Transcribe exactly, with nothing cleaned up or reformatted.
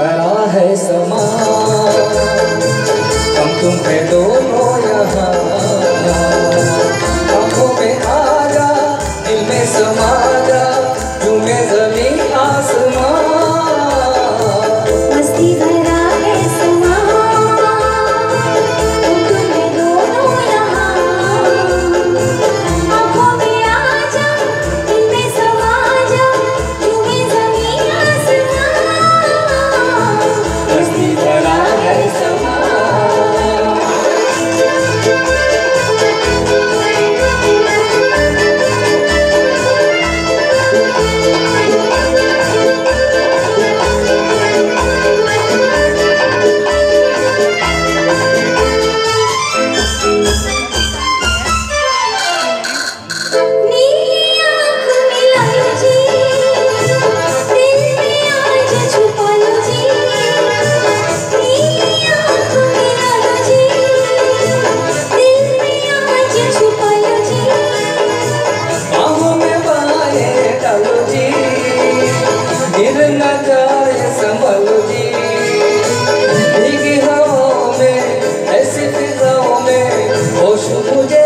भरा है समा, हम तुम पे दोनों यहाँ। आँखों में आ जा, दिल में समा जा, झूमे ज़मीं आसमां। मस्ती भरा है समा, हम तुम पे दोनों यहाँ। आँखों में आ जा, दिल में समा जा, झूमे ज़मीं आसमां। मस्ती भरा है समा। गिर न जाए संभलो जी, भीगी हवाओं में, ऐसी फिजाओं में होश मुझे